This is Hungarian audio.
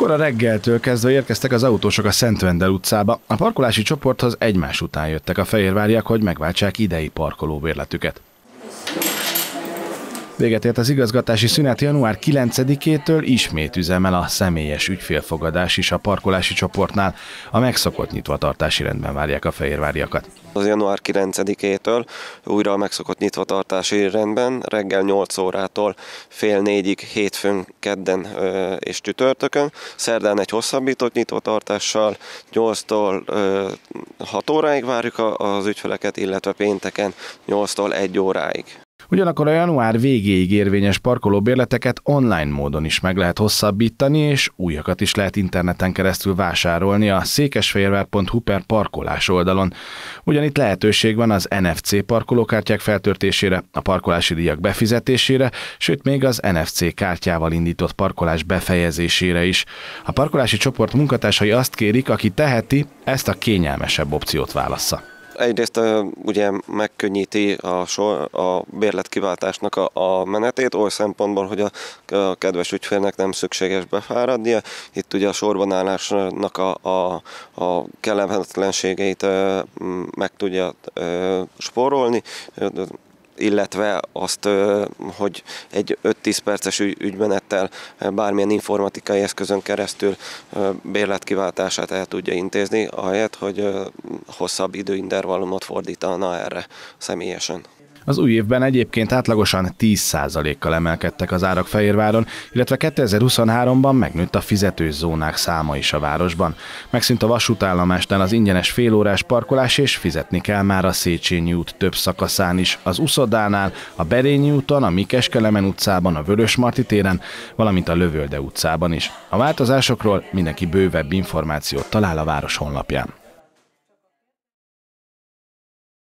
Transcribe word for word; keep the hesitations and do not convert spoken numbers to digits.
Kora reggeltől kezdve érkeztek az autósok a Szent Vendel utcába. A parkolási csoporthoz egymás után jöttek a fehérváriak, hogy megváltsák idei parkolóbérletüket. Véget ért az igazgatási szünet, január kilencedikétől ismét üzemel a személyes ügyfélfogadás is a parkolási csoportnál. A megszokott nyitvatartási rendben várják a fehérváriakat. Az január kilencedikétől újra a megszokott nyitvatartási rendben reggel nyolc órától fél négyig hétfőn, kedden és csütörtökön, szerdán egy hosszabbított nyitvatartással nyolctól hat óráig várjuk az ügyfeleket, illetve pénteken nyolctól egy óráig. Ugyanakkor a január végéig érvényes parkolóbérleteket online módon is meg lehet hosszabbítani, és újakat is lehet interneten keresztül vásárolni a székesfehérvár pont hu per parkolás oldalon. Ugyanitt lehetőség van az en ef cé parkolókártyák feltöltésére, a parkolási díjak befizetésére, sőt még az en ef cé kártyával indított parkolás befejezésére is. A parkolási csoport munkatársai azt kérik, aki teheti, ezt a kényelmesebb opciót válassza. Egyrészt ugye megkönnyíti a, sor, a bérletkiváltásnak a, a menetét, oly szempontból, hogy a, a kedves ügyfélnek nem szükséges befáradnia. Itt ugye a sorban állásnak a, a, a kellemetlenségeit meg tudja spórolni, illetve azt, hogy egy öt-tíz perces ügymenettel bármilyen informatikai eszközön keresztül bérletkiváltását el tudja intézni, ahelyett, hogy hosszabb időintervallumot fordítana erre személyesen. Az új évben egyébként átlagosan tíz százalékkal emelkedtek az árak Fehérváron, illetve kétezer-huszonháromban megnőtt a fizetős zónák száma is a városban. Megszűnt a vasútállomásnál az ingyenes félórás parkolás, és fizetni kell már a Széchenyi út több szakaszán is, az Uszodánál, a Berényi úton, a Mikes-Kelemen utcában, a Vörösmarty téren, valamint a Lövölde utcában is. A változásokról mindenki bővebb információt talál a város honlapján.